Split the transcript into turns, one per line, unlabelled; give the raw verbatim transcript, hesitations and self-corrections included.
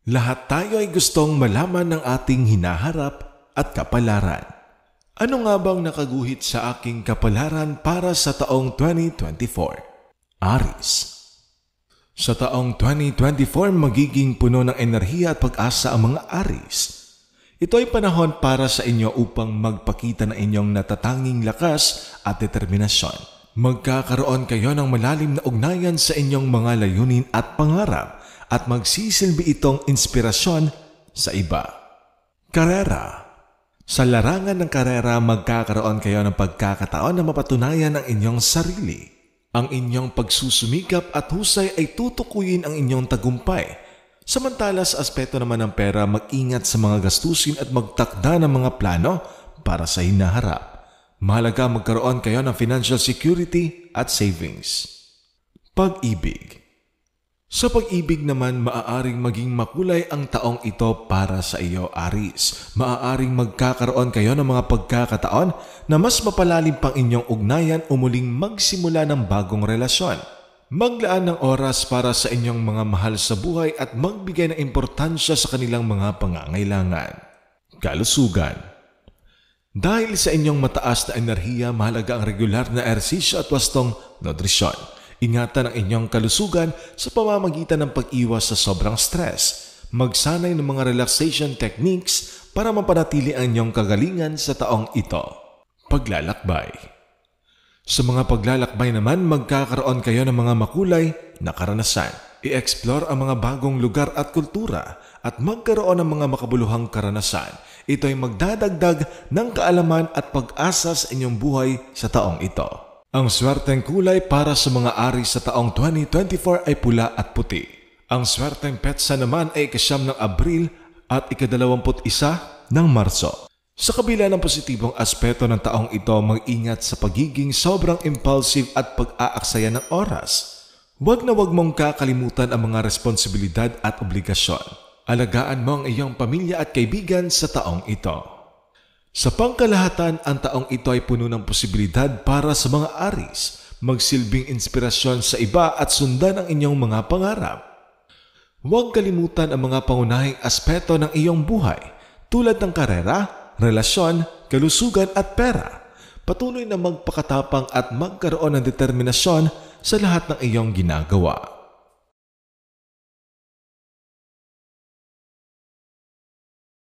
Lahat tayo ay gustong malaman ng ating hinaharap at kapalaran. Ano nga bang nakaguhit sa aking kapalaran para sa taong twenty twenty-four? Aries. Sa taong twenty twenty-four, magiging puno ng enerhiya at pag-asa ang mga Aries. Ito ay panahon para sa inyo upang magpakita ng inyong natatanging lakas at determinasyon. Magkakaroon kayo ng malalim na ugnayan sa inyong mga layunin at pangarap at magsisilbi itong inspirasyon sa iba. Karera. Sa larangan ng karera, magkakaroon kayo ng pagkakataon na mapatunayan ang inyong sarili. Ang inyong pagsusumikap at husay ay tutukuyin ang inyong tagumpay. Samantala sa aspeto naman ng pera, mag-ingat sa mga gastusin at magtakda ng mga plano para sa hinaharap. Mahalaga magkaroon kayo ng financial security at savings. Pag-ibig. Sa pag-ibig naman, maaaring maging makulay ang taong ito para sa iyo, Aries. Maaaring magkakaroon kayo ng mga pagkakataon na mas mapalalim pang inyong ugnayan o muling magsimula ng bagong relasyon. Maglaan ng oras para sa inyong mga mahal sa buhay at magbigay ng importansya sa kanilang mga pangangailangan. Kalusugan. Dahil sa inyong mataas na enerhiya, mahalaga ang regular na ehersisyo at wastong nutrisyon. Ingatan ang inyong kalusugan sa pamamagitan ng pag-iwas sa sobrang stress. Magsanay ng mga relaxation techniques para mapanatili ang inyong kagalingan sa taong ito. Paglalakbay. Sa mga paglalakbay naman, magkakaroon kayo ng mga makulay na karanasan. I-explore ang mga bagong lugar at kultura at magkaroon ng mga makabuluhang karanasan. Ito ay magdadagdag ng kaalaman at pag-asa sa inyong buhay sa taong ito. Ang swerteng kulay para sa mga Aries sa taong twenty twenty-four ay pula at puti. Ang swerteng petsa naman ay ikasyam ng Abril at ikadalawamput isa ng Marso. Sa kabila ng positibong aspeto ng taong ito, mag-ingat sa pagiging sobrang impulsive at pag-aaksaya ng oras. Huwag na huwag mong kakalimutan ang mga responsibilidad at obligasyon. Alagaan mo ang iyong pamilya at kaibigan sa taong ito. Sa pangkalahatan, ang taong ito ay puno ng posibilidad para sa mga Aries, magsilbing inspirasyon sa iba at sundan ang inyong mga pangarap. Huwag kalimutan ang mga pangunahing aspeto ng iyong buhay tulad ng karera, relasyon, kalusugan at pera. Patuloy na magpakatapang at magkaroon ng determinasyon sa lahat ng iyong ginagawa.